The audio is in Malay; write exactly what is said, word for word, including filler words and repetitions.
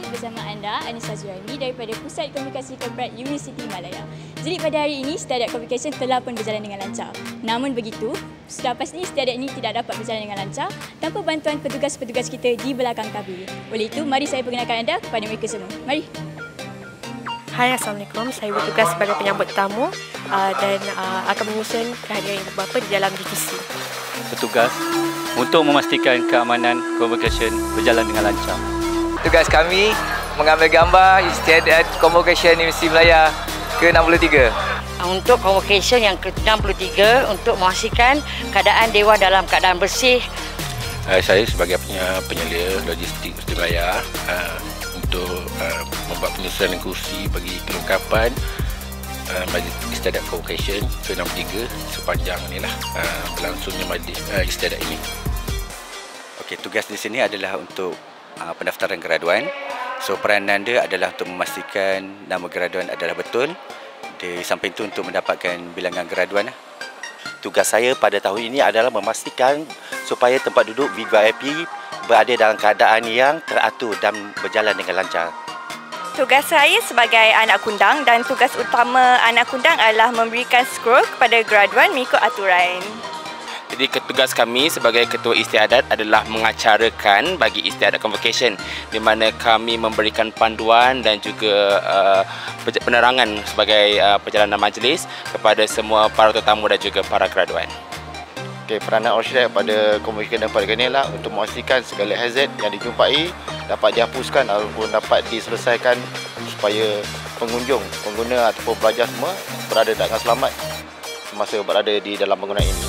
bersama anda, Anissa Zuraimi daripada Pusat Komunikasi Korporat Universiti Malaya. Jadi pada hari ini, Istiadat Convocation telah pun berjalan dengan lancar. Namun begitu, sudah pasti istiadat ini tidak dapat berjalan dengan lancar tanpa bantuan petugas-petugas kita di belakang tabir. Oleh itu, mari saya perkenalkan anda kepada mereka semua. Mari. Hai, Assalamualaikum. Saya bertugas sebagai penyambut tetamu uh, dan uh, akan menyusun kehadiran ibu bapa di dalam divisi. Petugas untuk memastikan keamanan convocation berjalan dengan lancar. Tugas kami mengambil gambar Istiadat Convocation Universiti Malaya ke enam puluh tiga. Untuk convocation yang ke enam puluh tiga untuk memastikan keadaan Dewan dalam keadaan bersih. Uh, saya sebagai penyelia logistik Universiti Malaya uh, untuk uh, membuat penyusunan kursi bagi kelengkapan uh, majlis Istiadat Convocation ke enam puluh tiga sepanjang inilah uh, berlangsungnya majlis uh, istiadat ini. Okey, tugas di sini adalah untuk uh, pendaftaran graduan. So peranan dia adalah untuk memastikan nama graduan adalah betul. Di samping itu untuk mendapatkan bilangan graduan. Tugas saya pada tahun ini adalah memastikan supaya tempat duduk V V I P berada dalam keadaan yang teratur dan berjalan dengan lancar. Tugas saya sebagai anak kundang dan tugas utama anak kundang adalah memberikan skor kepada graduan mengikut aturan. Jadi tugas kami sebagai ketua istiadat adalah mengacarakan bagi istiadat convocation di mana kami memberikan panduan dan juga uh, penerangan sebagai uh, perjalanan majlis kepada semua para tetamu dan juga para graduan. Okay, peranan Orshidat pada convocation dan pada kali ini adalah untuk memastikan segala hazard yang dijumpai dapat dihapuskan ataupun dapat diselesaikan supaya pengunjung, pengguna ataupun pelajar semua berada dengan selamat semasa berada di dalam bangunan ini.